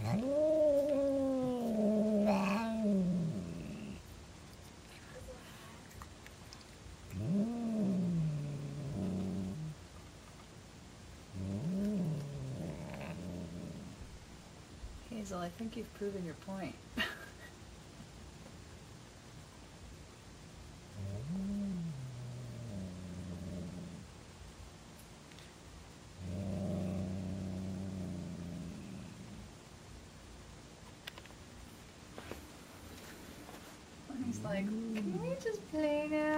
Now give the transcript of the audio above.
Hazel, I think you've proven your point. He's like, can we just play now?